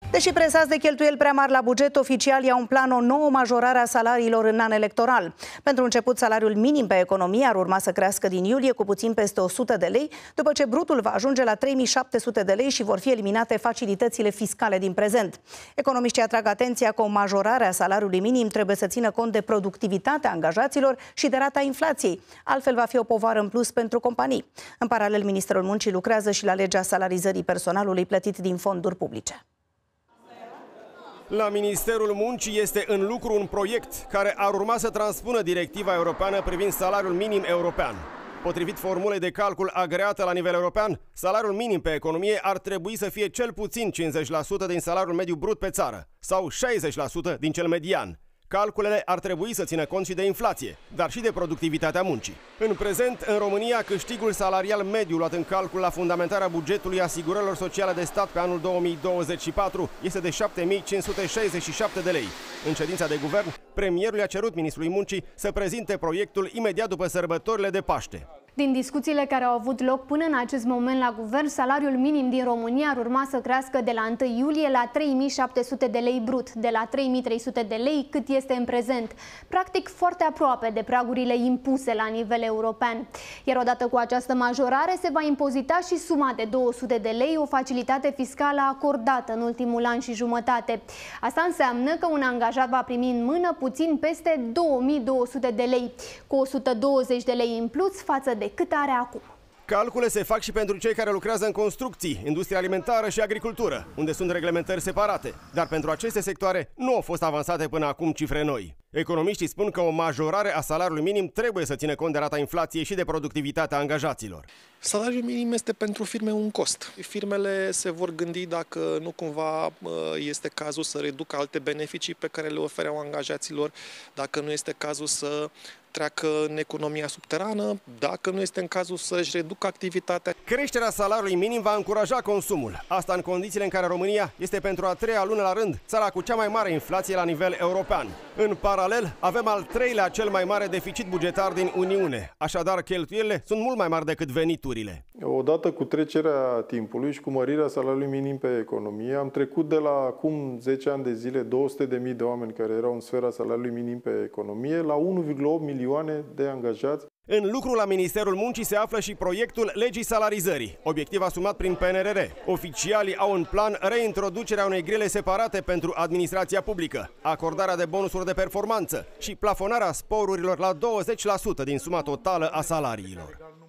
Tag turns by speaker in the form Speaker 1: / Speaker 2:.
Speaker 1: Deși presați de cheltuieli prea mari la buget, oficialii au în plan o nouă majorare a salariilor în an electoral. Pentru început, salariul minim pe economie ar urma să crească din iulie cu puțin peste 100 de lei, după ce brutul va ajunge la 3700 de lei și vor fi eliminate facilitățile fiscale din prezent. Economiștii atrag atenția că o majorare a salariului minim trebuie să țină cont de productivitatea angajaților și de rata inflației. Altfel va fi o povară în plus pentru companii. În paralel, Ministerul Muncii lucrează și la legea salarizării personalului plătit din fonduri publice.
Speaker 2: La Ministerul Muncii este în lucru un proiect care ar urma să transpună directiva europeană privind salariul minim european. Potrivit formulei de calcul agreată la nivel european, salariul minim pe economie ar trebui să fie cel puțin 50% din salariul mediu brut pe țară sau 60% din cel median. Calculele ar trebui să țină cont și de inflație, dar și de productivitatea muncii. În prezent, în România, câștigul salarial mediu luat în calcul la fundamentarea bugetului asigurărilor sociale de stat pe anul 2024 este de 7567 de lei. În ședința de guvern, premierul i-a cerut ministrului muncii să prezinte proiectul imediat după sărbătorile de Paște.
Speaker 3: Din discuțiile care au avut loc până în acest moment la guvern, salariul minim din România ar urma să crească de la 1 iulie la 3700 de lei brut, de la 3300 de lei cât este în prezent. Practic foarte aproape de pragurile impuse la nivel european. Iar odată cu această majorare se va impozita și suma de 200 de lei, o facilitate fiscală acordată în ultimul an și jumătate. Asta înseamnă că un angajat va primi în mână puțin peste 2200 de lei, cu 120 de lei în plus față de cât are acum.
Speaker 2: Calcule se fac și pentru cei care lucrează în construcții, industrie alimentară și agricultură, unde sunt reglementări separate. Dar pentru aceste sectoare nu au fost avansate până acum cifre noi. Economiștii spun că o majorare a salariului minim trebuie să țină cont de rata inflației și de productivitatea angajaților.
Speaker 4: Salariul minim este pentru firme un cost. Firmele se vor gândi dacă nu cumva este cazul să reducă alte beneficii pe care le ofereau angajaților, dacă nu este cazul să treacă în economia subterană, dacă nu este în cazul să-și reducă activitatea.
Speaker 2: Creșterea salariului minim va încuraja consumul. Asta în condițiile în care România este pentru a treia lună la rând țara cu cea mai mare inflație la nivel european. În paralel, avem al treilea cel mai mare deficit bugetar din Uniune. Așadar, cheltuielile sunt mult mai mari decât veniturile.
Speaker 5: Odată cu trecerea timpului și cu mărirea salariului minim pe economie, am trecut de la acum 10 ani de zile 200.000 de oameni care erau în sfera salariului minim pe economie la 1,8 milioane de angajați.
Speaker 2: În lucru la Ministerul Muncii se află și proiectul legii salarizării, obiectiv asumat prin PNRR. Oficialii au în plan reintroducerea unei grile separate pentru administrația publică, acordarea de bonusuri de performanță și plafonarea sporurilor la 20% din suma totală a salariilor.